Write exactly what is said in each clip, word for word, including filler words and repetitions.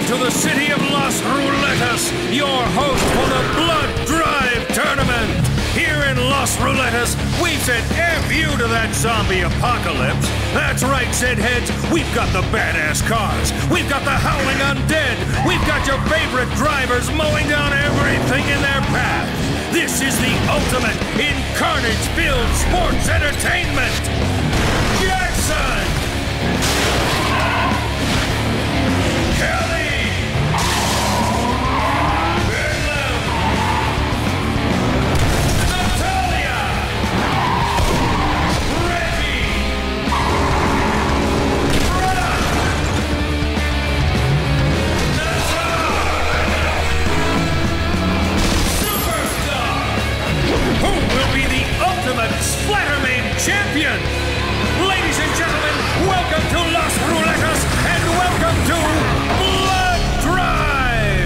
to the city of Las Ruletas, your host for the Blood Drive Tournament. Here in Las Ruletas, we've said F you to that zombie apocalypse. That's right, Zed heads, we've got the badass cars, we've got the howling undead, we've got your favorite drivers mowing down everything in their path. This is the ultimate in carnage-filled sports entertainment. Jackson! Kelly! Bedlam! Natalia! Reggie! Brad! Nazar! Superstar! Who will be the ultimate Splatterman champion? Ladies and gentlemen, welcome to Las Ruletas and welcome to Blood Drive!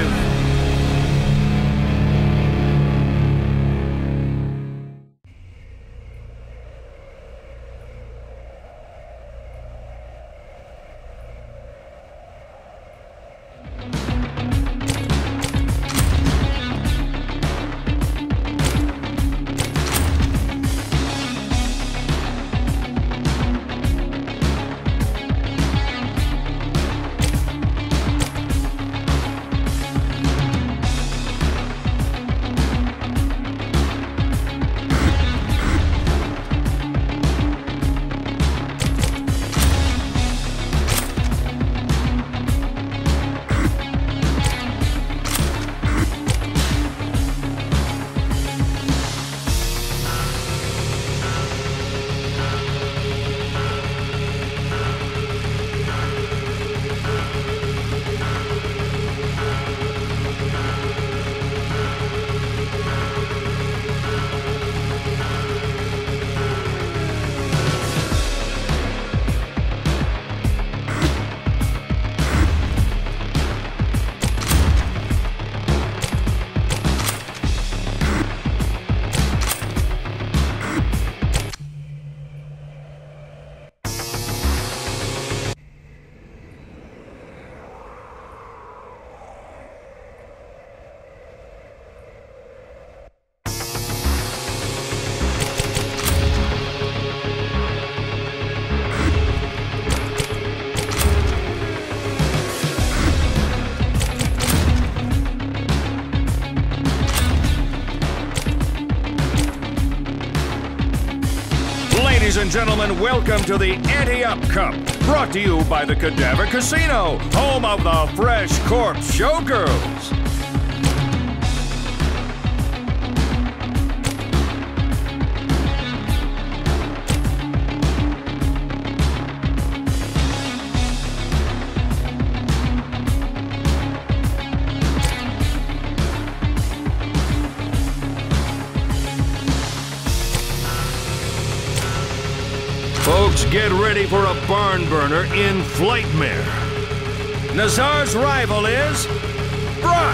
Ladies and gentlemen, welcome to the Anti-Up Cup, brought to you by the Cadaver Casino, home of the Fresh Corpse Showgirls. Folks, get ready for a barn burner in Flightmare. Nazar's rival is Brock.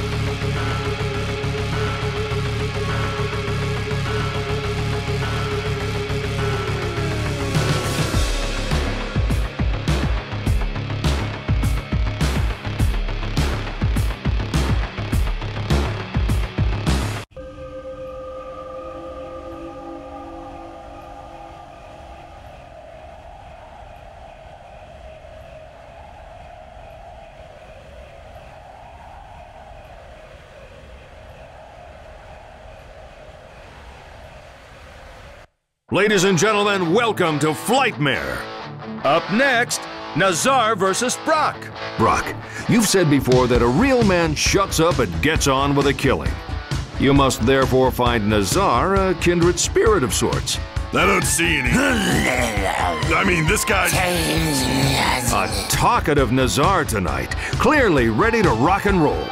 Ladies and gentlemen, welcome to Flightmare. Up next, Nazar versus Brock. Brock, you've said before that a real man shuts up and gets on with a killing. You must therefore find Nazar a kindred spirit of sorts. I don't see any. I mean, this guy... A talkative Nazar tonight, clearly ready to rock and roll.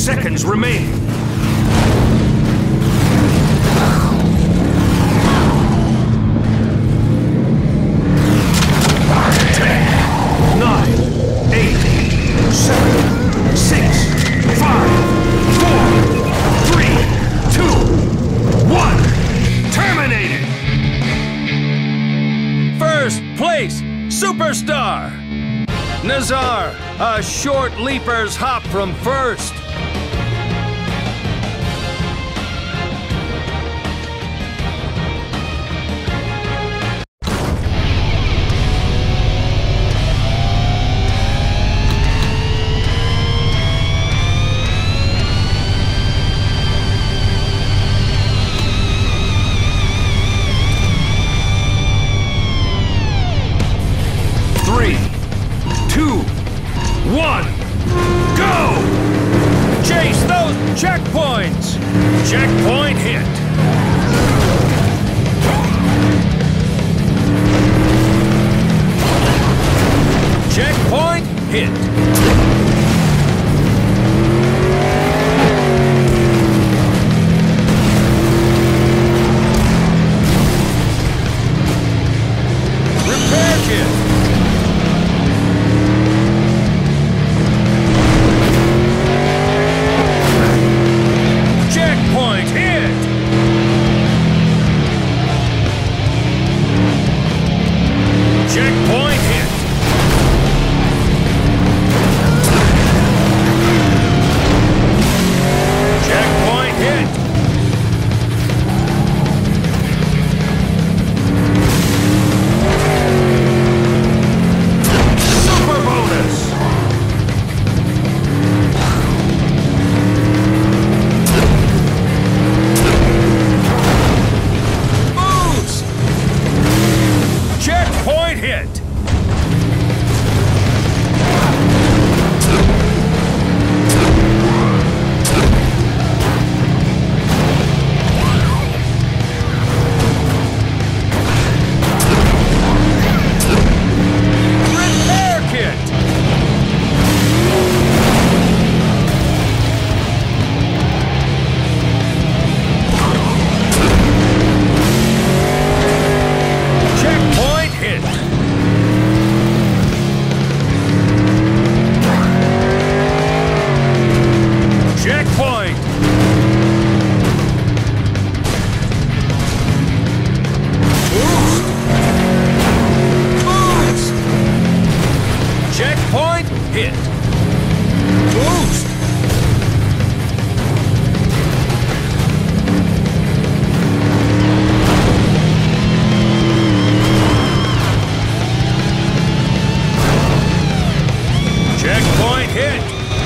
seconds remaining. ten, nine, eight, seven, six, five, four, three, two, one. Terminated! First place, Superstar! Nazar, a short leaper's hop from first. Three, two, one, go! Chase those checkpoints! Checkpoint hit! Checkpoint hit! Repair kit! Checkpoint hit! Checkpoint hit! Checkpoint hit! Super bonus! Boost! Checkpoint hit! Repair kit! Checkpoint hit! Checkpoint! Boost! Boost! Checkpoint hit! Boost! Checkpoint hit!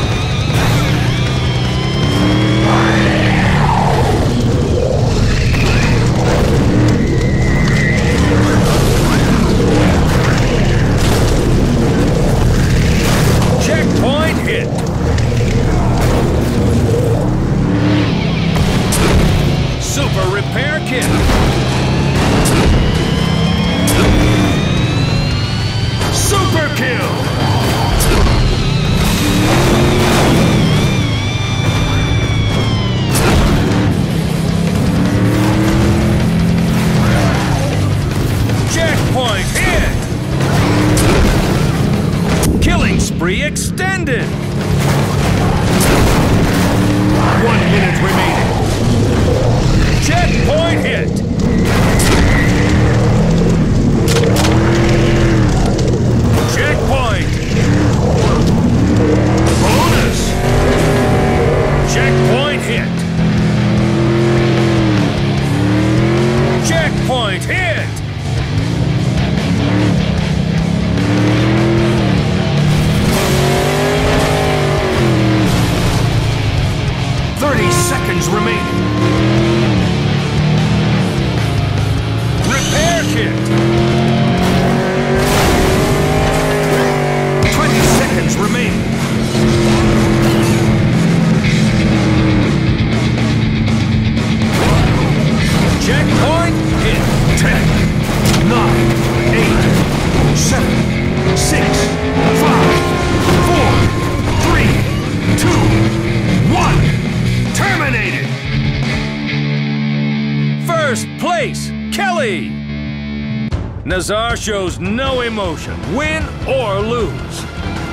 Checkpoint hit! Super repair kit! Super kill! Checkpoint hit! Killing spree extended! One minute remaining. Checkpoint hit! Checkpoint! Bonus! Checkpoint hit! Checkpoint hit! Thirty seconds remaining. Repair kit! Twenty seconds remaining. Checkpoint hit! Ten, nine, eight, seven, six, five, four, three, two, one. belly. Nazar shows no emotion, win or lose.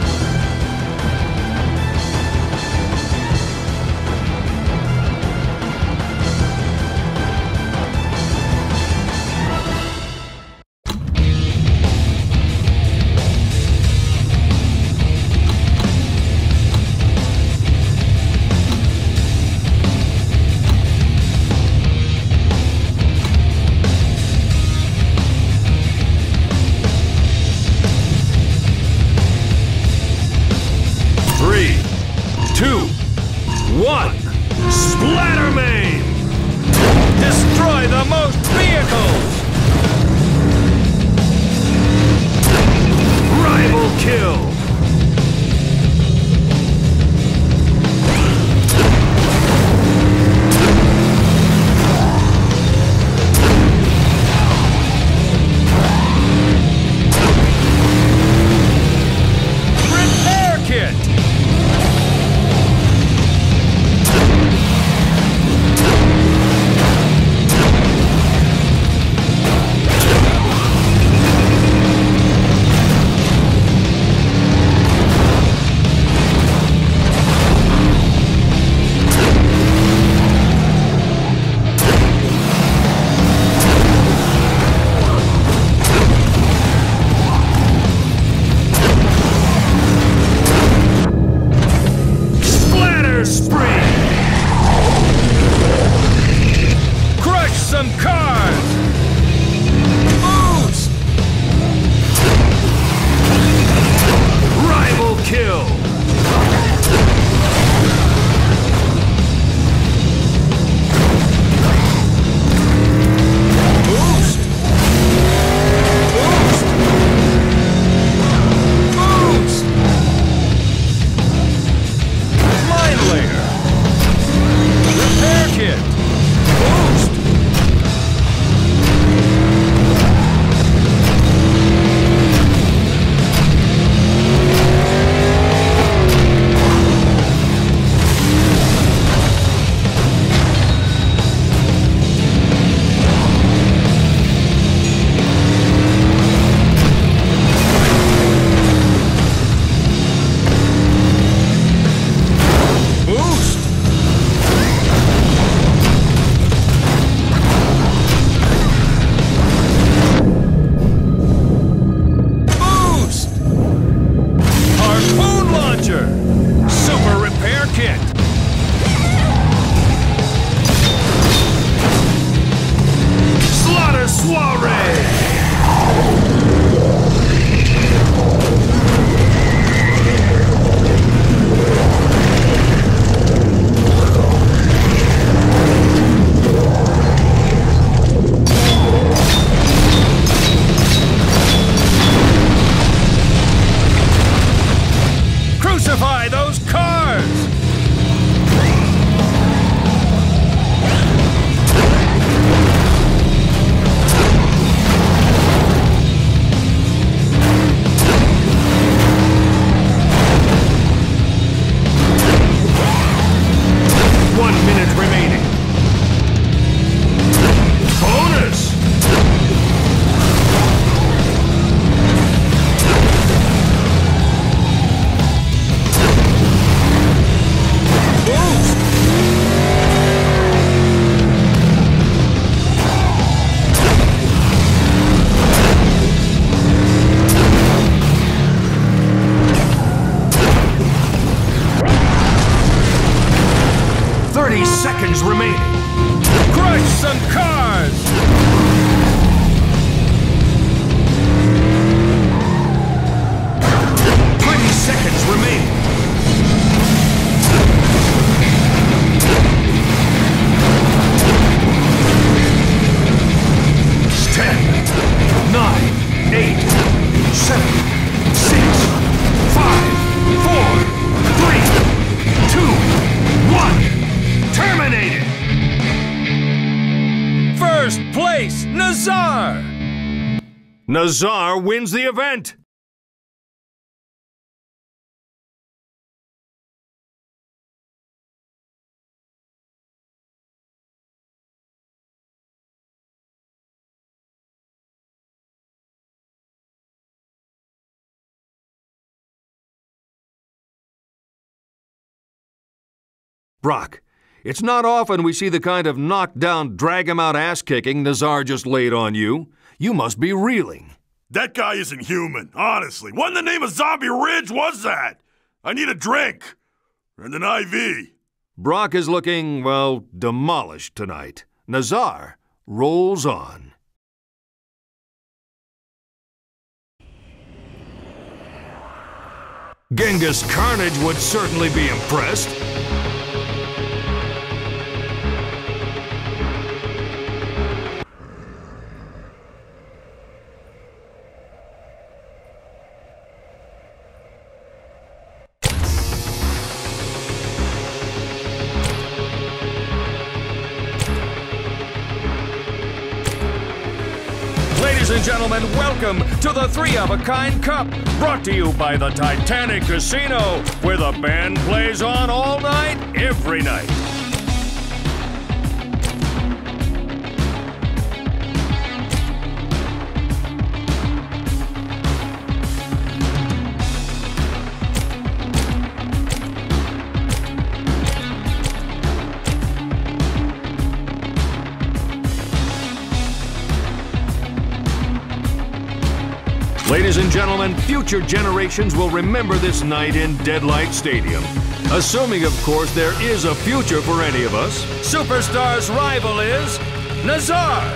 One, Splattermain! Destroy the most vehicles! Rival kill! Repair kit! seconds remaining. Crush some cars! twenty seconds remaining. ten, nine, eight, seven, six, five, four, three, two, one. Terminated! First place, Nazar! Nazar wins the event! Brock, it's not often we see the kind of knockdown, drag-him-out ass-kicking Nazar just laid on you. You must be reeling. That guy isn't human, honestly. What in the name of Zombie Ridge was that? I need a drink. And an I V. Brock is looking, well, demolished tonight. Nazar rolls on. Genghis Carnage would certainly be impressed. Ladies and gentlemen, welcome to the Three-of-a-Kind Cup, brought to you by the Titanic Casino, where the band plays on all night, every night. Ladies and gentlemen, future generations will remember this night in Deadlight Stadium. Assuming, of course, there is a future for any of us. Superstar's rival is Nazar.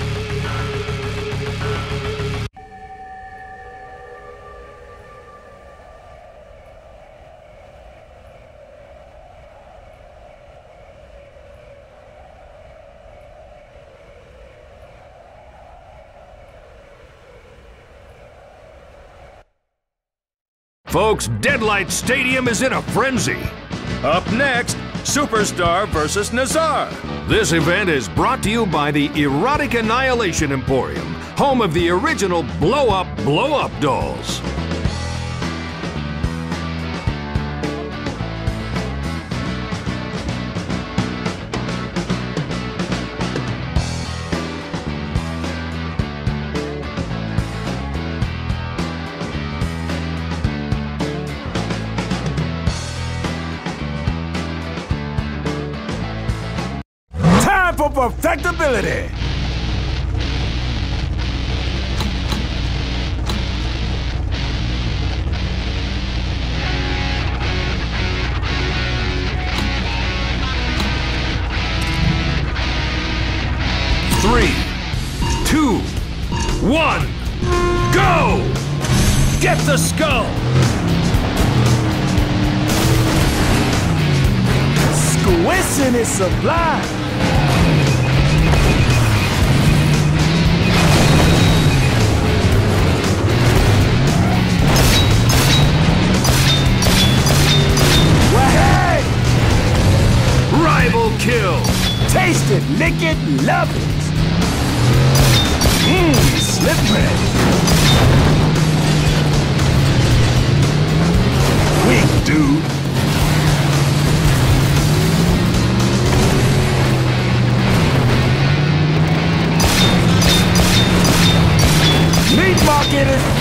Folks, Deadlight Stadium is in a frenzy. Up next, Superstar versus Nazar. This event is brought to you by the Erotic Annihilation Emporium, home of the original blow-up, blow-up dolls. For perfectability. Three, two, one, go! Get the skull! Squishing is sublime. Rival kill! Taste it, lick it, love it. Mmm, slippery. Weak, dude. Meat market.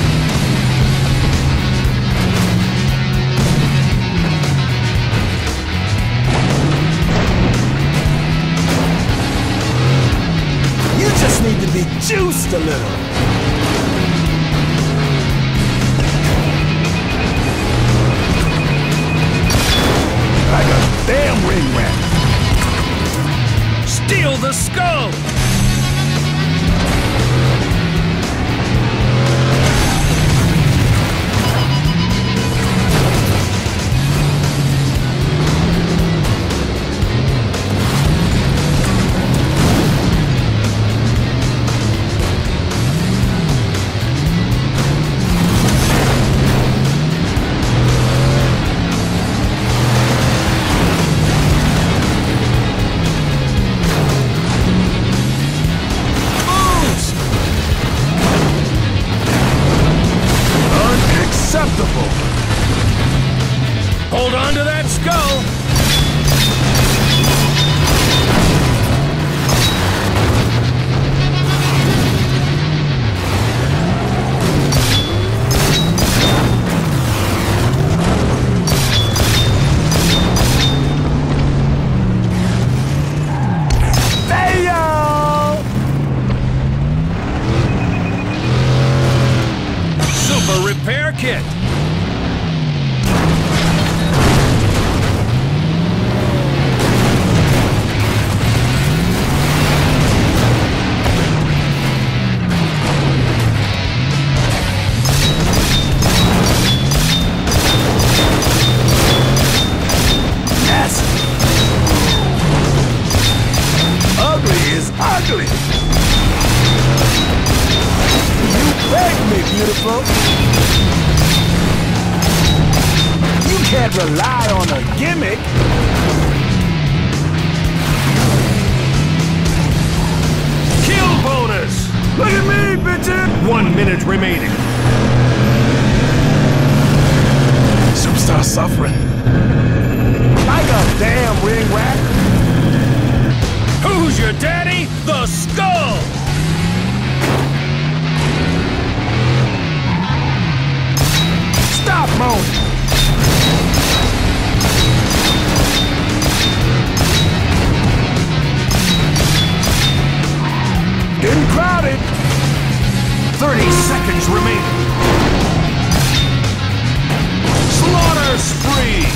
Need to be juiced a little. Like a damn ring rat. Steal the skull! Hold on to that skull! can't rely on a gimmick. Kill bonus! Look at me, bitches! One minute remaining. Superstar suffering. Like a damn ring rat. Who's your daddy? The Skull! Stop moaning. Getting crowded. Thirty seconds remaining. Slaughter spree!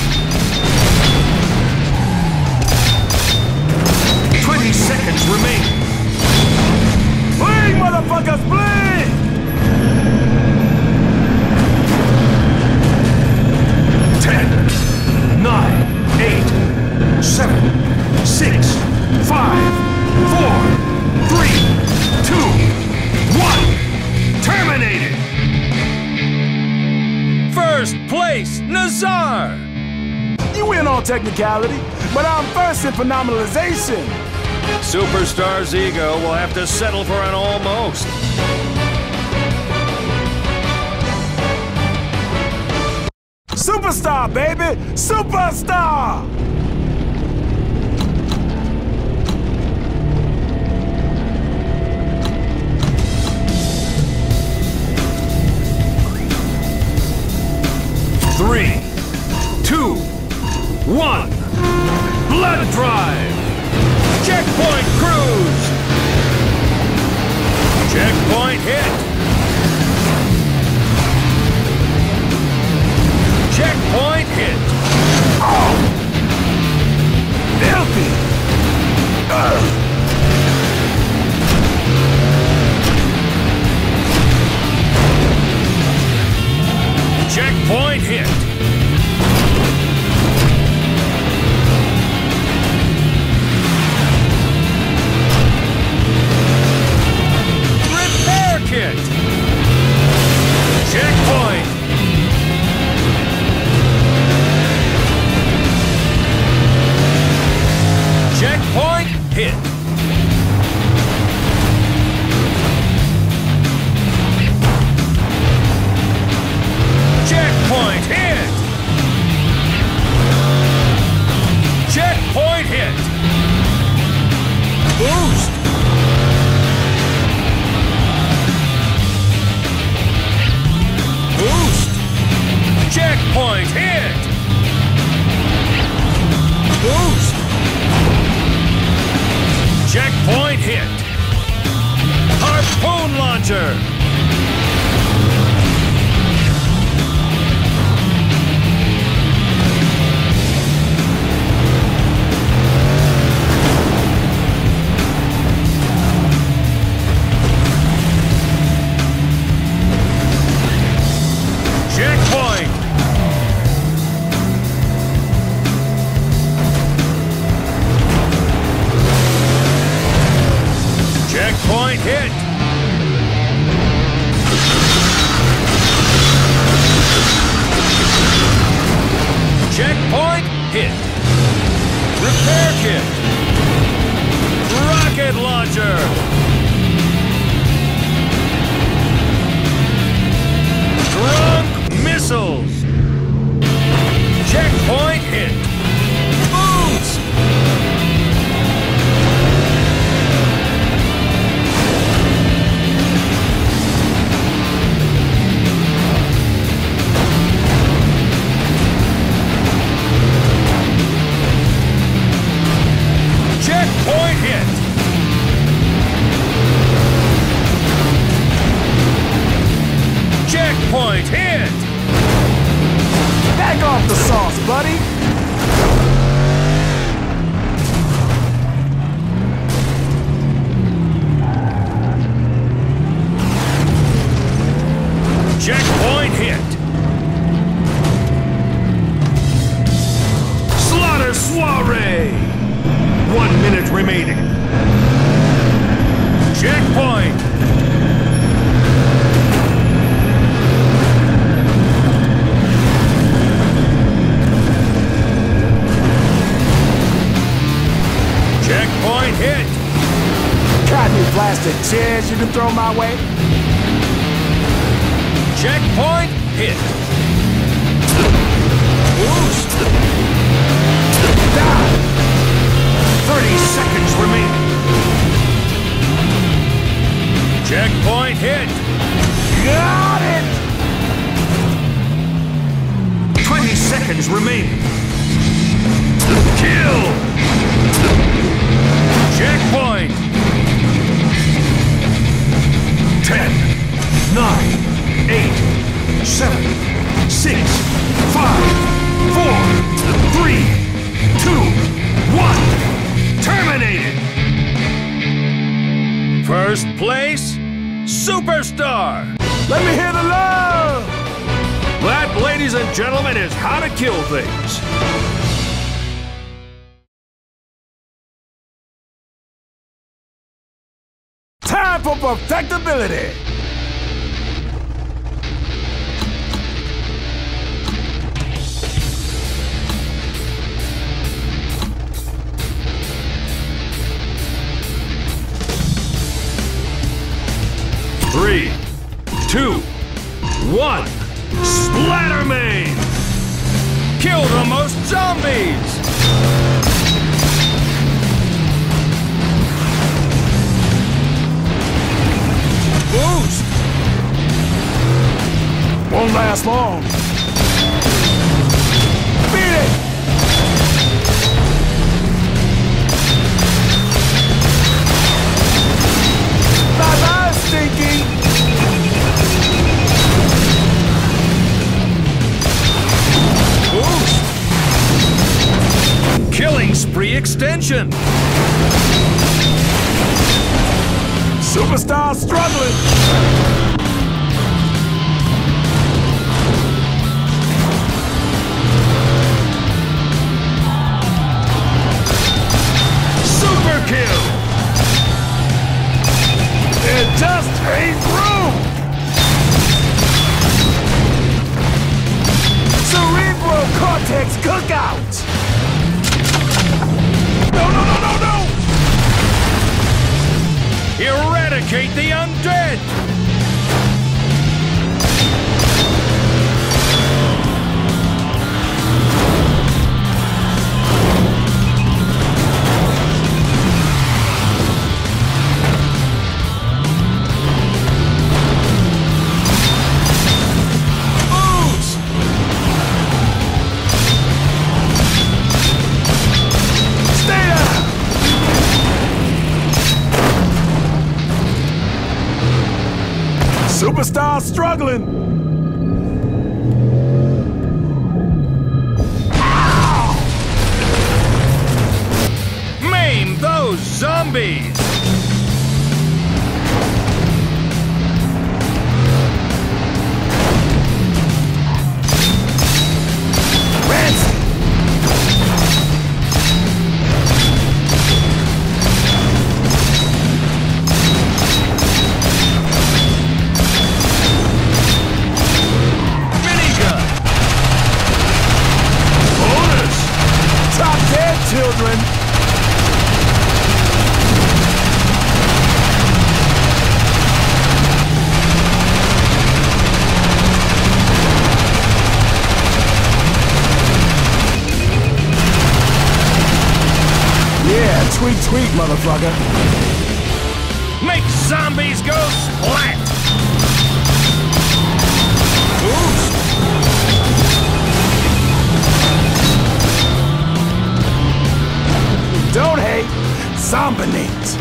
Twenty seconds remaining. Bleed, motherfuckers, bleed! Ten, nine, eight, seven, six, five, four, three, two, one. Terminated! First place, Nazar! You win on technicality, but I'm first in phenomenalization. Superstar's ego will have to settle for an almost. Superstar, baby! Superstar! Three, two, one. Blood drive! Checkpoint cruise! Checkpoint hit! Checkpoint hit! Oh! Filthy! Ugh. Checkpoint hit! Repair kit! Checkpoint! Checkpoint hit! Checkpoint hit! Checkpoint hit! Boost! Boost! Checkpoint hit! Boost! Checkpoint hit! Harpoon launcher! Checkpoint! Checkpoint hit! Checkpoint hit! Repair kit! Rocket launcher! Drunk missiles! Checkpoint hit! Boost! Checkpoint hit! Checkpoint hit! Back off the sauce, buddy! Checkpoint hit! Slaughter soiree! One minute remaining. Checkpoint! blasted chairs you can throw my way? Checkpoint hit. Boost. Die! thirty seconds remaining. Checkpoint hit. Got it! twenty seconds remaining. Kill! Checkpoint. ten, nine, eight, seven, six, five, four, three, two, one. Terminated! First place, Superstar. Let me hear the love! That, ladies and gentlemen, is how to kill things. Time for perfectibility! Three, two, one. Splattermain! Kill the most zombies. Boost. Won't last long. Beat it! Bye-bye, Stinky! Boost. Killing spree extension. Superstar struggling! Super kill! There just ain't room! Cerebral cortex cookout! No, no, no, no, no! Eradicate the undead. Superstar struggling! Maim those zombies. Ransom! Children! Yeah, tweet, tweet, motherfucker. Make zombies go splat. Boost. Don't hate, zombinate.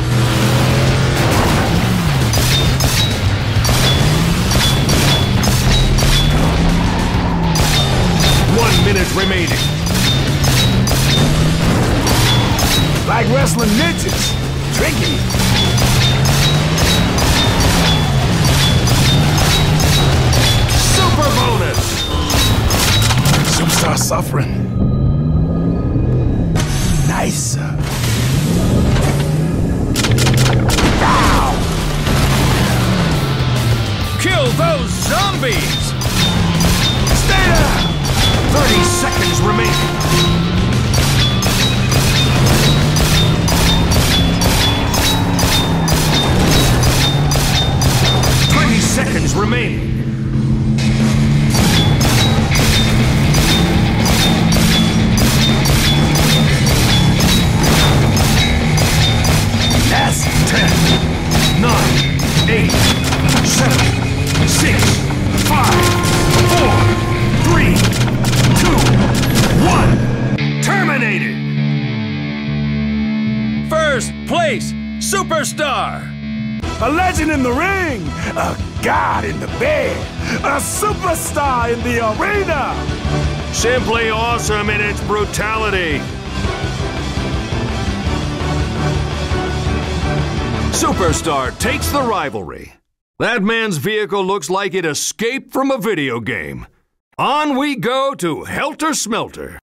One minute remaining. Like wrestling ninjas. Tricky. Super bonus! Superstar suffering. Nice. Ow! Kill those zombies. Stay there! thirty seconds remaining. eliminated. First place, Superstar. A legend in the ring, a god in the bed, a superstar in the arena. Simply awesome in its brutality. Superstar takes the rivalry. That man's vehicle looks like it escaped from a video game. On we go to Helter Smelter.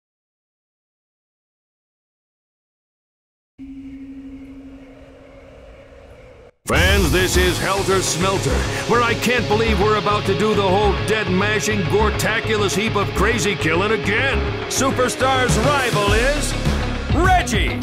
Fans, this is Helter Smelter, where I can't believe we're about to do the whole dead-mashing, gore-taculous heap of crazy killing again. Superstar's rival is Reggie.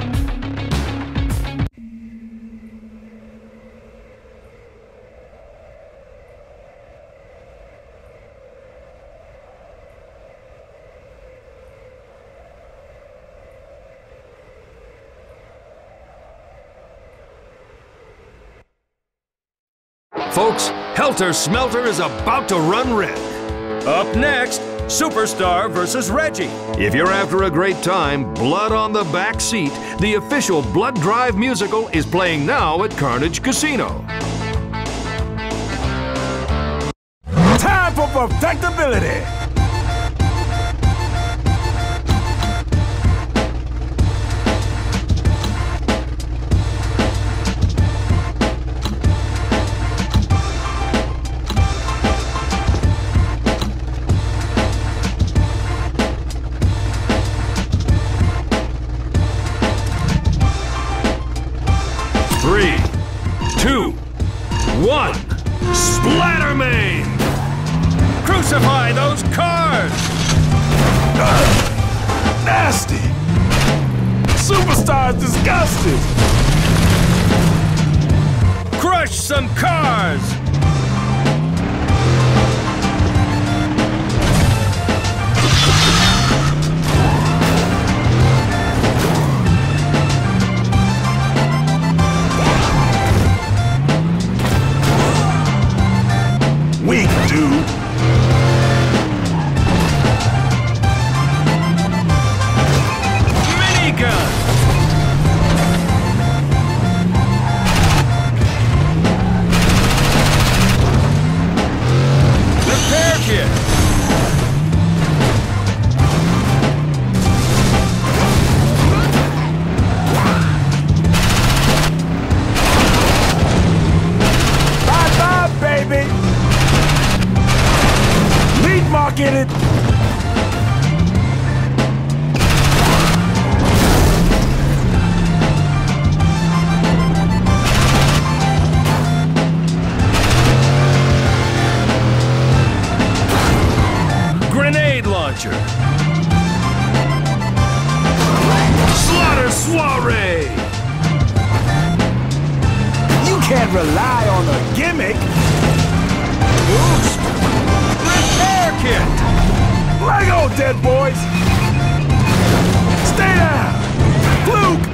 Folks, Helter Smelter is about to run red. Up next, Superstar versus Reggie. If you're after a great time, Blood on the Back Seat, the official Blood Drive musical, is playing now at Carnage Casino. Time for perfectibility. Three, two, one, Splattermain! Crucify those cars! Uh, nasty! Superstar is disgusting! Crush some cars! Weak, dude. Minigun! Repair kit! Bye-bye, baby! Meat market it! Grenade launcher! Slaughter soiree! You can't rely on a gimmick! Boost! Repair kit! Lego, dead boys! Stay down! Fluke!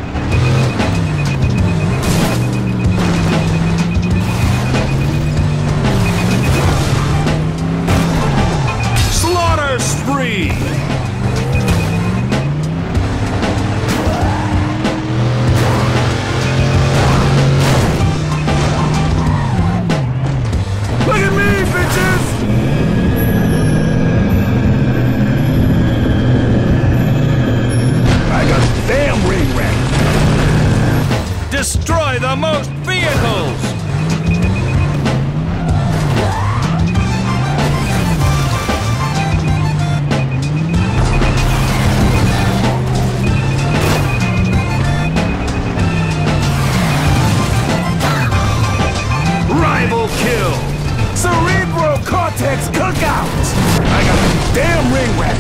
Slaughter spree! Look at me, bitches! I got a damn ring rack. Destroy the most vehicles! Rival kill! Cerebral cortex cookout! I got a damn ring rack.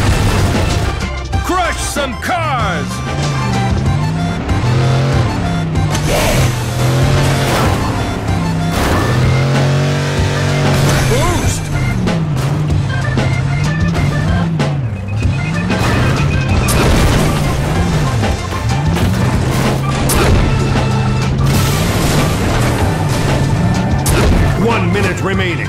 Crush some cars! Boost! One minute remaining.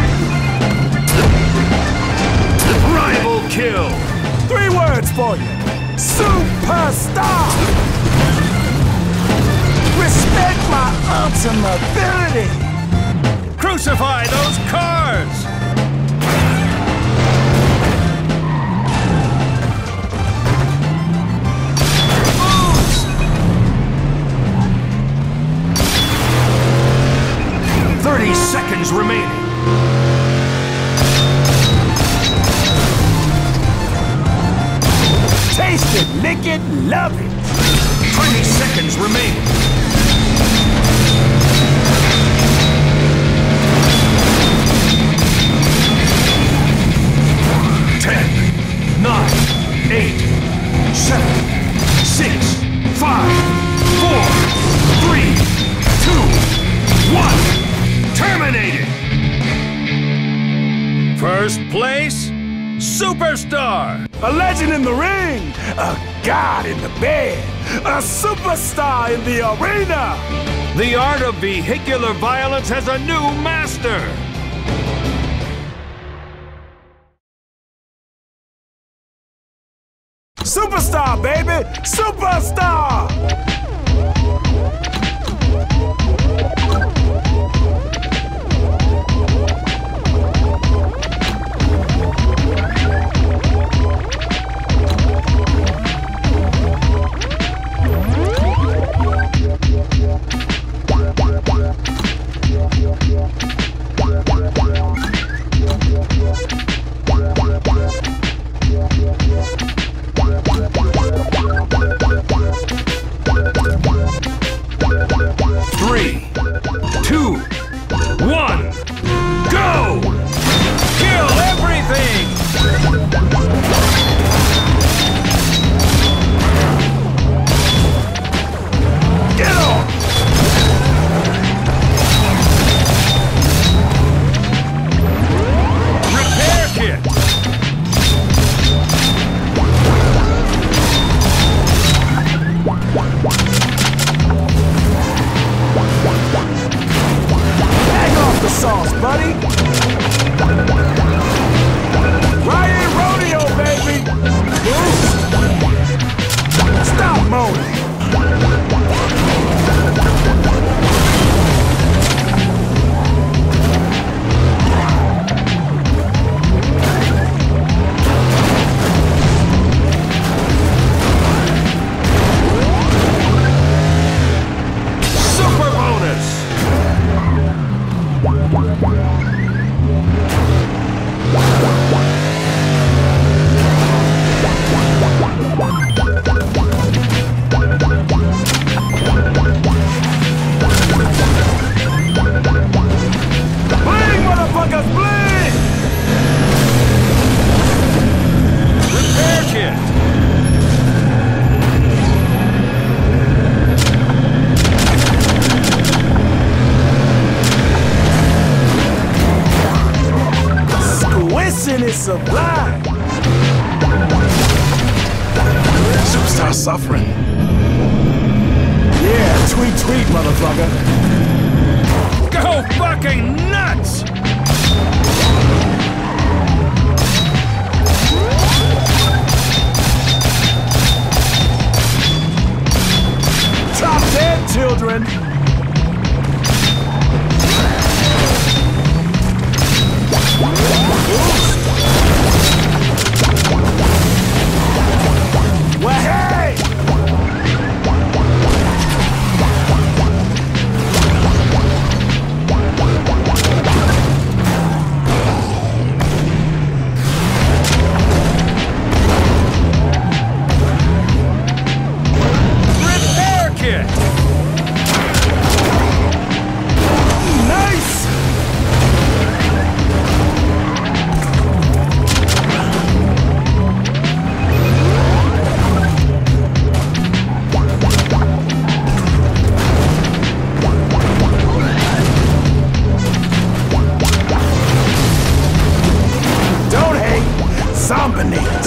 Rival kill! Three words for you. Superstar! Respect my ultimate ability! Crucify those cars! thirty seconds remaining. Taste it, lick it, love it. twenty seconds remaining. ten, nine, eight, seven, six, five, four, three, two, one. Terminated! First place, Superstar! A legend in the ring, a god in the bed, a superstar in the arena! The art of vehicular violence has a new master! Superstar, baby! Superstar! Three, two, one, go! Kill everything! Get on! Repair kit! Back off the sauce, buddy! Riot rodeo, baby! Boost! Stop moaning! Super bonus! Bling, motherfuckers, bling! Repair kit! Squishing is sublime! Superstar suffering. Yeah, tweet, tweet, motherfucker. Go fucking nuts! Top ten, children! Well, hey! Repair kit! Nice! Don't hate, zombinate!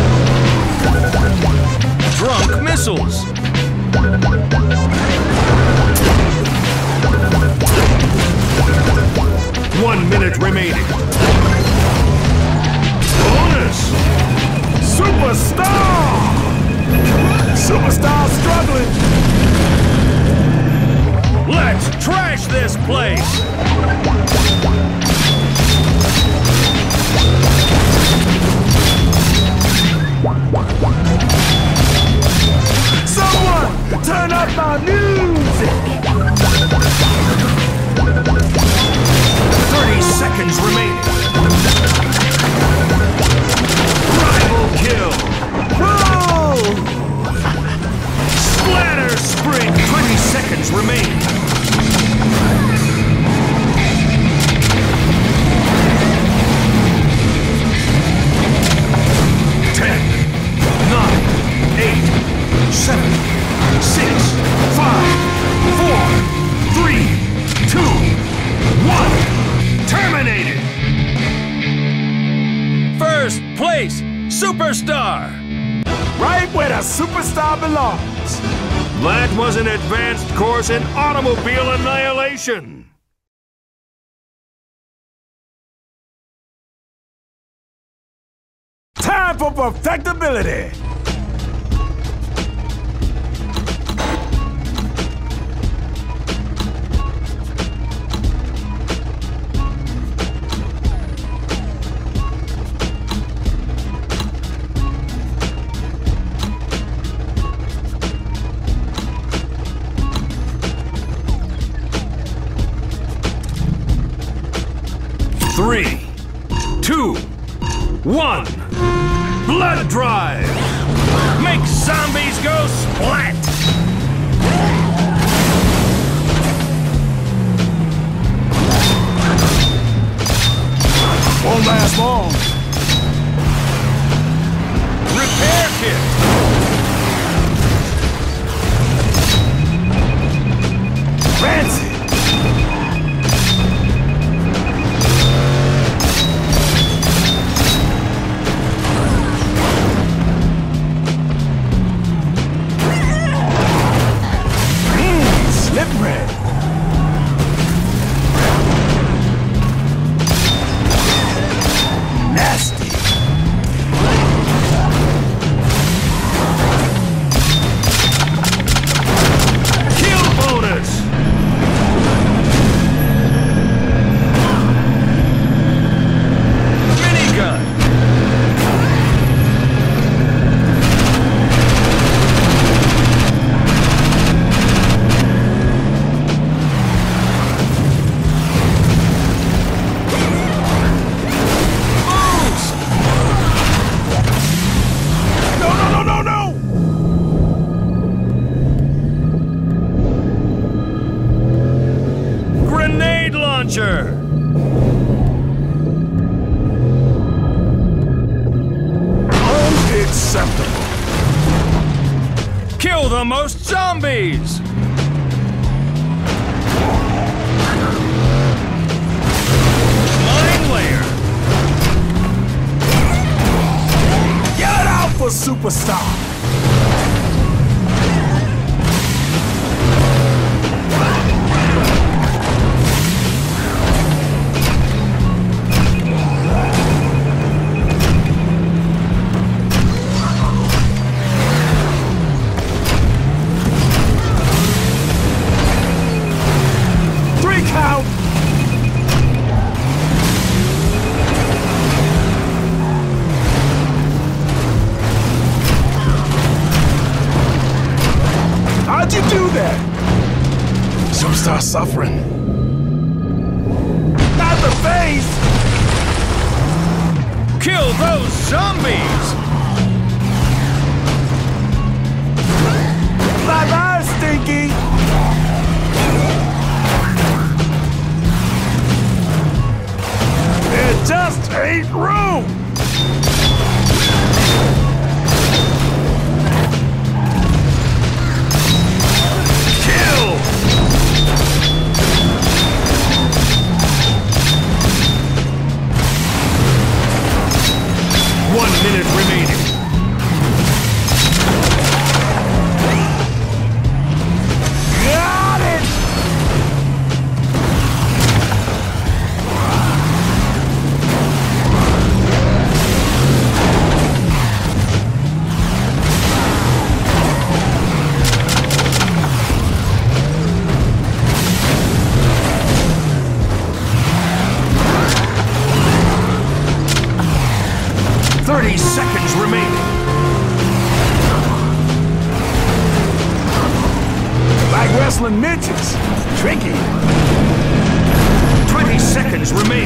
Drunk missiles! One minute remaining. Bonus! Superstar! Superstar struggling. Let's trash this place! Someone turn up my music. thirty seconds remaining. Rival kill. Whoa! Splatter sprint. twenty seconds remain. ten, nine, eight, seven, six, five, four, three, two, one. Terminated. First place, Superstar! Right where the superstar belongs. That was an advanced course in automobile annihilation. Time for perfectibility. Three, two, one. Blood drive. Make zombies go splat! Won't last long. Repair kit! Fancy. Red. Nasty. Kill bonus. Minigun! Launcher! Unacceptable. Kill the most zombies! Mine layer! Get it out for Superstar! How'd you do that? Superstar suffering. Not the face! Kill those zombies! Bye-bye, Stinky! There just ain't room! One minute remaining. wrestling midgets. Tricky. twenty seconds remain.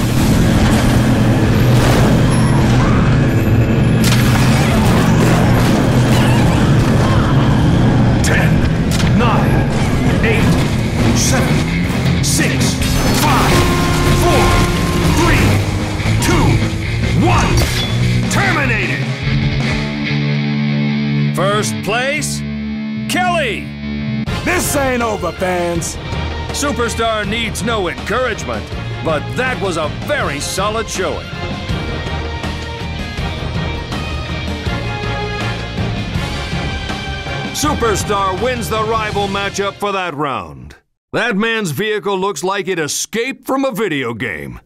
ten, nine, eight, seven, six, five, four, three, two, one. Terminated! First place, Kelly! This ain't over, fans. Superstar needs no encouragement, but that was a very solid showing. Superstar wins the rival matchup for that round. That man's vehicle looks like it escaped from a video game.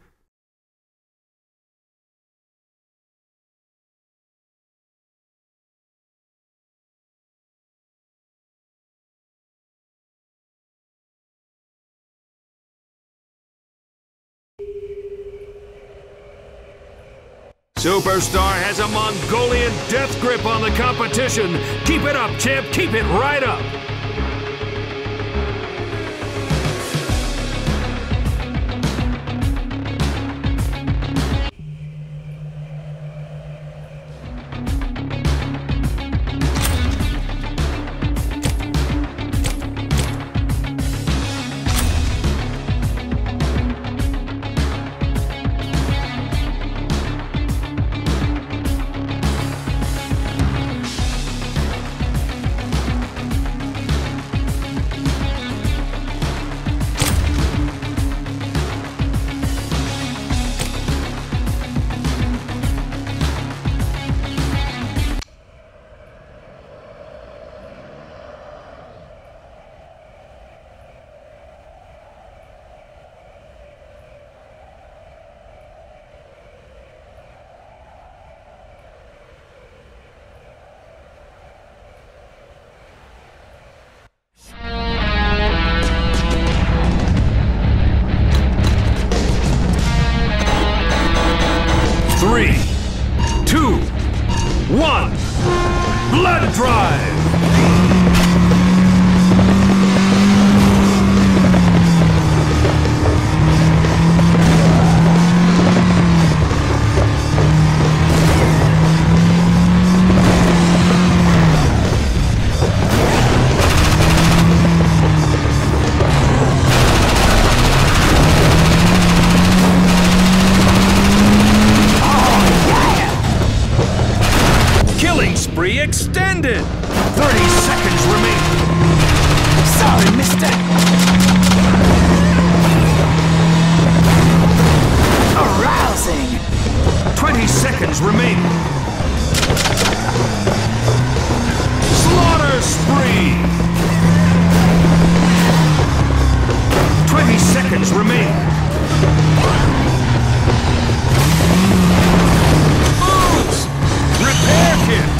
Superstar has a Mongolian death grip on the competition. Keep it up, champ. Keep it right up. Three, two, one, blood drive! Spree extended! thirty seconds remain. Sorry, mister. Arousing. twenty seconds remain. Slaughter spree! twenty seconds remain. Moves! Repair kit!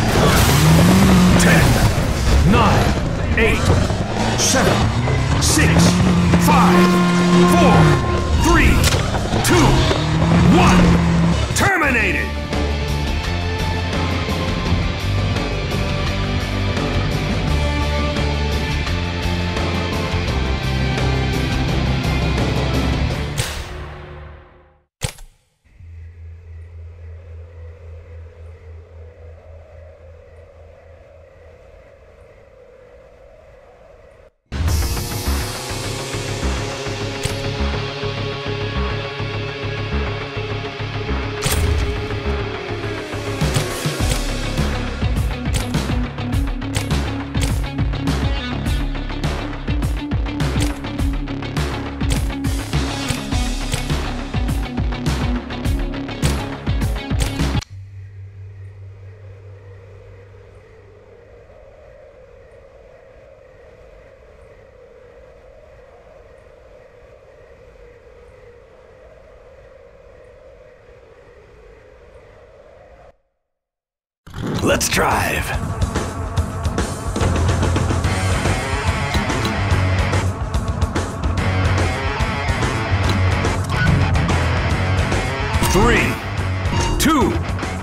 ten, nine, eight, seven, six, five, four, three, two, one. Terminated! Let's drive. Three, two,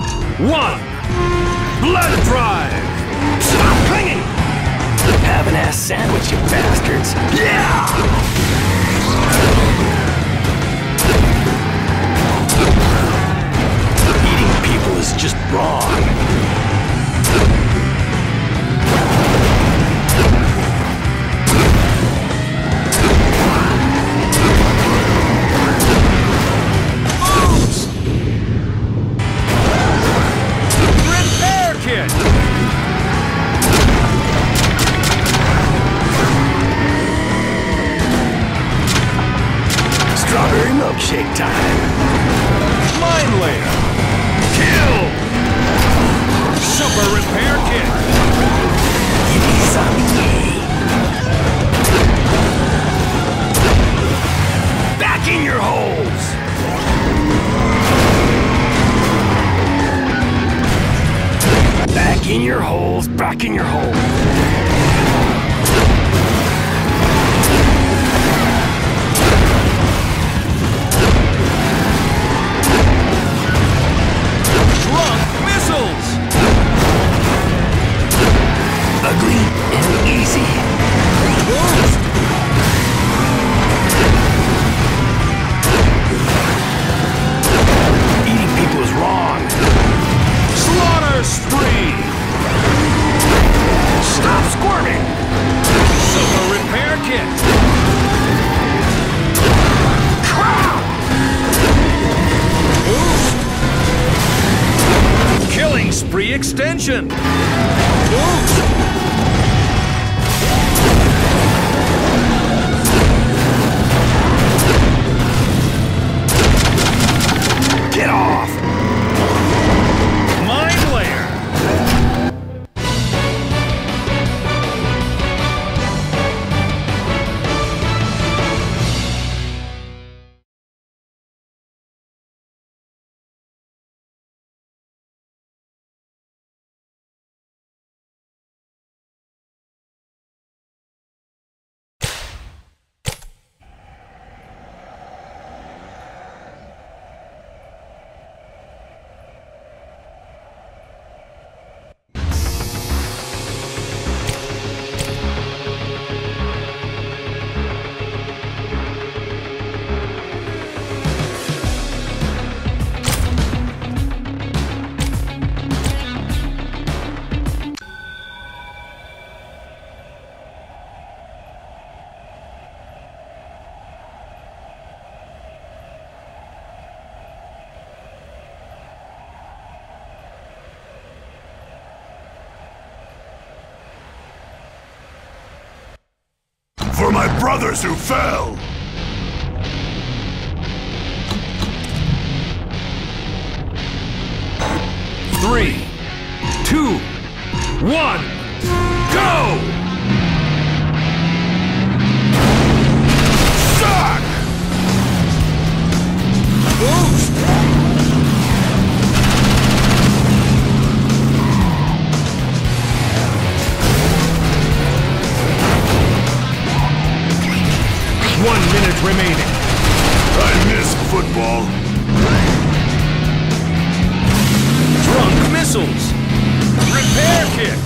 one, blood drive! Stop clinging! Have an ass sandwich, you bastards! Yeah! Eating people is just wrong. Oops! Repair kit! Strawberry milkshake time. Mine layer! Kill! Super repair kit! Back in your holes! Back in your holes, back in your holes. Drunk missiles! Ugly and easy. Boost! Eating people is wrong. Slaughter spree! Stop squirming! Super repair kit! Crap! Boost! Killing spree extension! Boost! Get off! Mine layer! For my brothers who fell! Three, two, one, go! Suck! Boost! One minute remaining. I miss football. Drunk missiles. Repair kit.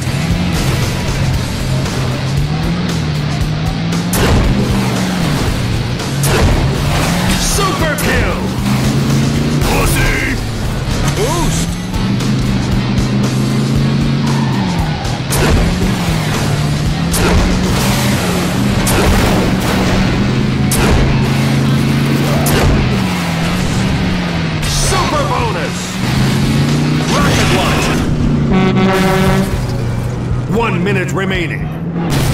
Super kill. Pussy! Boost. Super bonus. Rocket launcher. One minute remaining.